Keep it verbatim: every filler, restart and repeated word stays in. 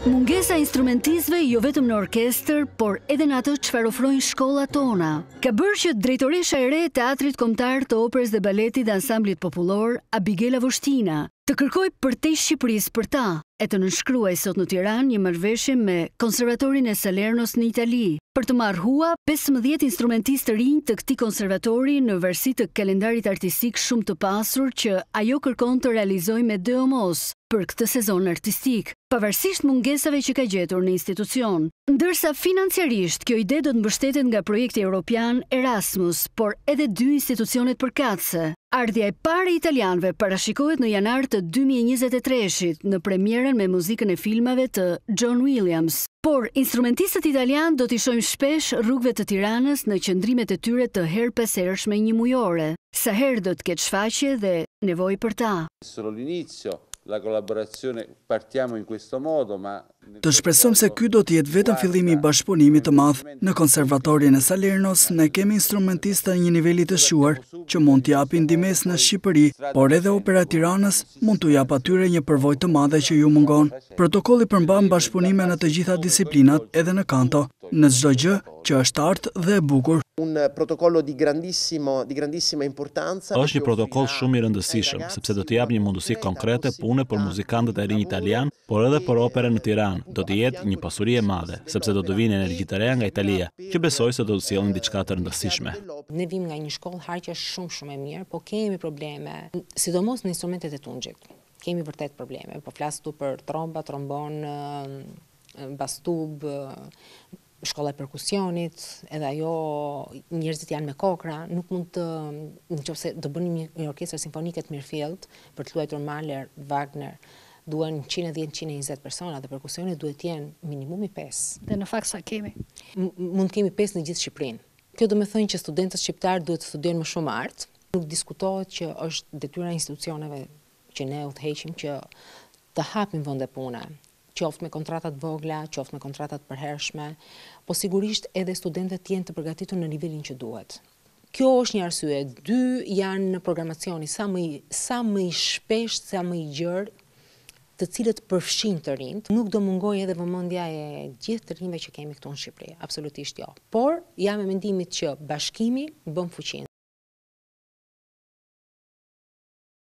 Mungesa e instrumentistëve jo vetëm në orkestër, por edhe në atë çfarë ofrojnë shkollat tona, ka bërë që drejtoresha e re e Teatrit Kombëtar të Operës dhe Baletit dhe Ansamblit Popullor, Abigela Voshtina, të kërkoj përtej Shqipërisë për ta, e të nënshkruaj sot në Tiranë një marrëveshje me Konservatorin e Salernos në Itali, për të marrua pesëmbëdhjetë instrumentistë të rinj të këtij konservatori në varësi të kalendarit artistik shumë të pasur që ajo kërkon të realizojë me D O M O S për këtë sezon artistik, pavarësisht mungesave që ka gjetur në institucion. Ndërsa financiarisht kjo ide do të mbështetet nga projekti europian Erasmus, por edhe dy institucionet përkatëse. Ardhja e parë e italianëve parashikohet në janar të dy mijë e njëzet e treshit në premierën me muzikën e filmave të John Williams. Por instrumentistët italianë do t'i shohim shpesh rrugëve të Tiranës në qëndrimet e tyre të herpeshershme një mujore. Sa herë do të ketë shfaqje dhe nevojë për ta. La collaborazione partiamo in questo modo, ma Të shpresojmë se ky do të jetë vetëm fillimi i bashkëpunimit të madh. Në Konservatorin e Salernos ne kemi instrumentistë të një niveli të shuar që mund t'i japin ndihmës në Shqipëri, por edhe Opera Tiranës mund t'u jap atyre një përvojë të madhe që ju mungon. Protokolli përmban bashkëpunime në të gjitha disiplinat, edhe në kanto, në çdo gjë që është artë dhe e bukur. Un protocollo di grandissimo di grandissima importanza. Është një protokoll shumë i rëndësishëm, sepse do t'i jap një mundësi konkrete pune për muzikantët e rinj italian, por edhe për operën në Tiranë. Do të jetë një pasuri e madhe, sepse do të vinë energji të reja nga Italia, që besoj se do të sjellin diçka të rëndësishme. Ne vim nga një shkollë harqe shumë shumë e mirë, po kemi probleme, sidomos në instrumentet e tunxhit. Kemi vërtet probleme, po flas tu për tromba, trombon, bastub, shkolla e perkusionit, edhe ajo njerëzit janë me kokra, nuk mund të, nëse do bënim një orkestër simfonike të mirëfillt për të luajtur Mahler, Wagner, duhen njëqind e dhjetë njëqind e njëzet persona dhe perkusionit duhet të jenë minimumi pesë. Dhe në fakt sa kemi? Mund të kemi pesë në gjithë Shqipërinë. Kjo do të thonë që studentët shqiptar duhet të studiojnë më shumë art. Nuk diskutohet që është detyra e institucioneve që ne udhëheqim që të hapin vende pune, qoftë me kontratat vogla, qoftë me kontratat përhershme, po sigurisht edhe studentët jenë të përgatitur në nivelin që duhet. Kjo është një arsye. Dy janë në programacioni sa më i, sa më i shpesht, sa më i gjerë, të cilët përfshin të rinjt, nuk do mungoj edhe vëmendja e gjithë të rinjve që kemi këtu në Shqipëri, absolutisht jo. Por jam e mendimit që bashkimi bën fuqinë.